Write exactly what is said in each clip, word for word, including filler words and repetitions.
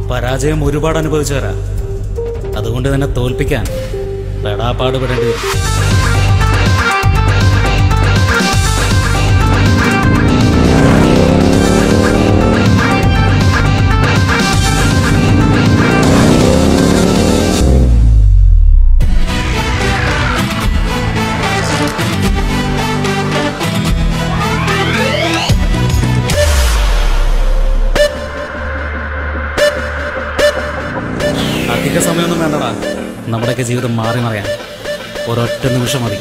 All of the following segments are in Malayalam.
പരാജയം ഒരുപാട് അനുഭവിച്ചവരാ. അതുകൊണ്ട് തന്നെ തോൽപ്പിക്കാൻ പെടാപ്പാടുപെടേണ്ടി വരും. അധിക സമയമൊന്നും വേണ്ടടാ, നമ്മുടെയൊക്കെ ജീവിതം മാറി മറിയാൻ ഒരൊറ്റ നിമിഷം മതി.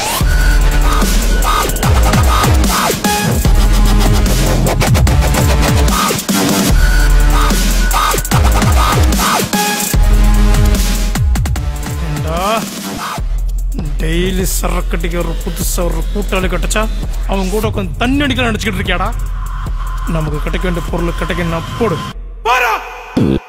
டெய்லி சரக்கட்டிக்கு ஒரு புதுசாக ஒரு கூட்டாளி கிடச்சா அவன் கூட உட்காந்து தண்ணி அடிக்கலாம் நினச்சிக்கிட்டு இருக்கியாடா. நமக்கு கிடைக்க வேண்டிய பொருள் கிடைக்க போடு.